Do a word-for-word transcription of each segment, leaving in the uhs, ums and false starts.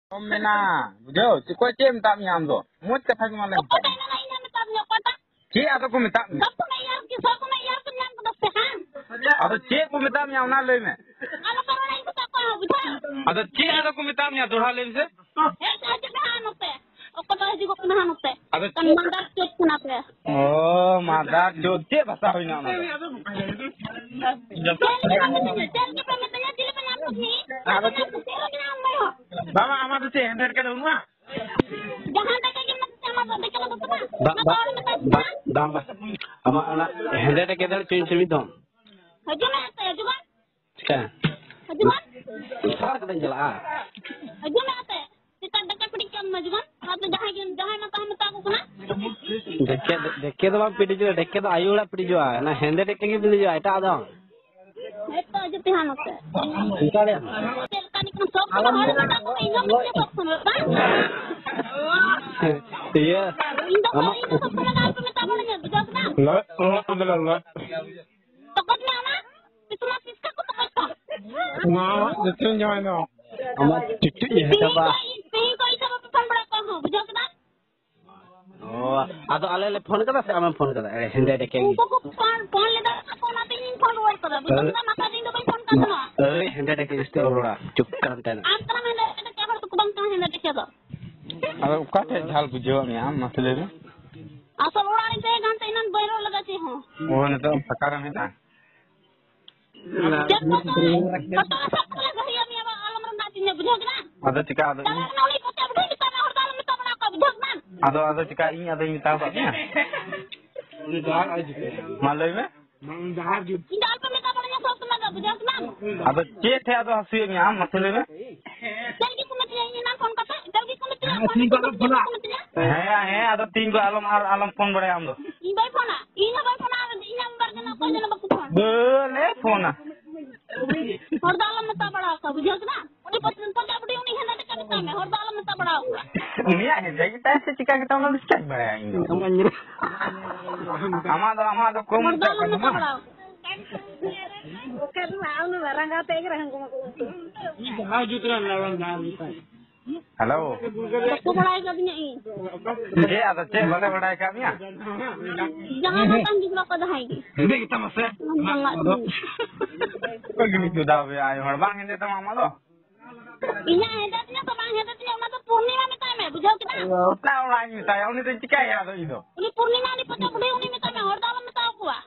Om mena, bujo, cikgu cem tak miam do. Mut kata gimana lagi? Apa yang lainnya minta punya kota? Cik atau aku minta? Apa yang kisah aku yang punya kota sehan? Atau cik aku minta miam nak lagi me? Kalau kalau lain kita apa bujo? Atau cik atau aku minta miam durha lagi se? Eh saja sehan oke. Oke tahu juga penahan oke. Atau Kan mandar cut pun apa? Oh, madar cut cik bahasa hari nak. Jadi pemerintahnya jadi penyambut nih. Atau cik? Bawa amat tu cik, hendak ke rumah. Jangan tak kayak gimana sama sama kalau betul. Ba ba ba ba ba. Ama ana hendak ke dar change mi dong. Haju mana haju kan? Cika. Haju kan? Sar ka jala. Haju mana? Kita dekat perikam maju kan? Atau jangan jangan mata mata aku kena? Dekke dekke to ba pidi jo dekke to ayula pidi jo na hendak dekke ki pidi jo eta adong. Itu aja tihan oke. Cika le. Kan ikan sok kalau orang kita aku ingat punya sok sama kan? Iya. Indah kau indah sok sama apa minta bolehnya betul kan? Lot, lot, lot, lot. Tokotnya mana? Itu masih sekarang tokot. Nah, itu jangan no. Ama cucu ya coba. Pengen kau itu apa pesan berapa kau betul kan? Oh, ado ale le phone kada se ama phone kada hendak dekke ki. Uko phone phone le dah aku nanti ingin phone luar kada betul kan? Maka ini dah phone kada na. Eh hendak dekke isti ora cuk kan tan. Antara mana ada क्या बात कुबांग कहाँ है ना देखिए तो अब कते झाल बुझो मियां मसले में असल उड़ाने से घंटे इन्हन बैरो लगा ची हो वो न तो पकार में था जब तो तो सब कला घरी अमी अब आलम रंगा चिन्ह बुझो कि ना अदो चिका अदो चला नौली को क्या बुझो कि मैं हड़ताल में तो बना का बुझो ना अदो अदो चिका इन अदो इन ताऊ क्या ये दार आज मालूम है मंदार जो इन दाल पे मैं तो बना सब लगा बुझो कि ना अदो चे थे अदो हंसी मियां मसले में चल की कुमत ये ना फोन करता चल की कुमत तीन को फोन है है अदो तीन को आलम आलम फोन बड़े हम दो इन भाई फोन इन भाई फोन इन नंबर जना को जना बक फोन बोले फोन हड़ताल में तो बड़ा का बुझो कि ना उन्हें पसंद तो क्या बुढ़ी उन्हें है ना करता मैं हड़ताल में तो बड़ा मियां है जाई तैसे चिका के तो हम स्टाइल बड़े आएंगे हमारा हमारा कोम हड़ताल में तो बड़ा हेलो तो पढ़ाई कर दिया ये आता चेक वाले पढ़ाई कर दिया jangan datang di belakang dahaigi ini kita masih pergi itu dah ya ayo bang ini tuh mama lo ini hedatnya sama hedatnya udah tuh purnima minta me bujo kita tahu lah ini saya ini tuh cika ya tuh itu ini purnima di peta bude ini minta me hordal minta aku ah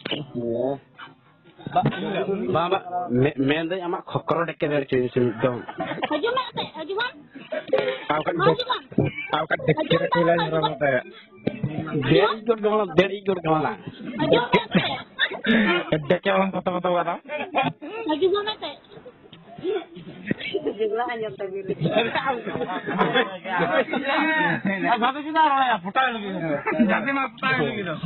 Baba, men dai ama khokro dekke dar change mi dong. haju me ate haju man Aku kan aku kan dekke kila nyerang mata ya Dari ikut gamala, dari ikut gamala. haju me ate dekke orang kata kata kata haju me ate Jumlah hanya terpilih. Satu juta orang ya, putar lagi. Jadi mah putar lagi tuh.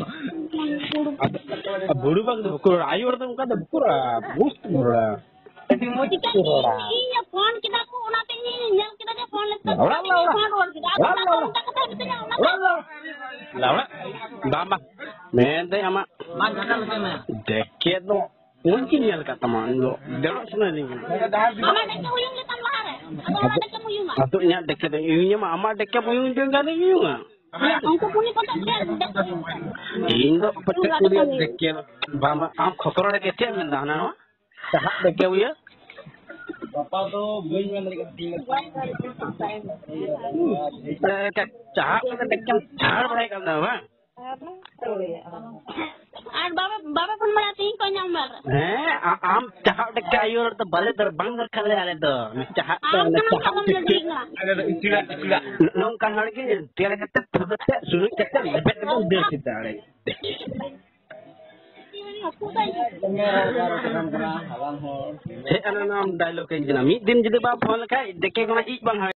Buru bang tuh bukur, ayo orang tuh muka tuh bukur lah, bus tuh lah. jika ini phone kita aku nanti ini yang kita dia phone letak phone luar kita aku tak kita kata itu yang Lawa, bamba, men dai ama. Dekke tuh mungkin ya kata man lo, delok sana nih. ama dekke uyung kita mahare atau ama dekke uyung ah Atau nya dekke tuh uyungnya mah ama dekke uyung juga nih uyung ah. angko puni kota dia Indo pete kuliah dekke bamba am khokro dekke tiap minta na no. Tahap dekke uyung. Bapak tuh gue yang dari kecil. Cak cak dekke cak boleh kan dah bang. আর বাবা বাবা phone মারা তিন কো number Eh, am cahap dekat ayur tu balik terbang terkali ada tu. Cahap tu am ada kan cahap kalam sikit. lagi Ada istilah istilah. Nong kan lagi dia lagi tak terbetak suruh kita lebih tu dia kita ada. aku tadi Eh, anak nam dialog kan jenami. Dim jadi bapa phone kai dekat kena ik bang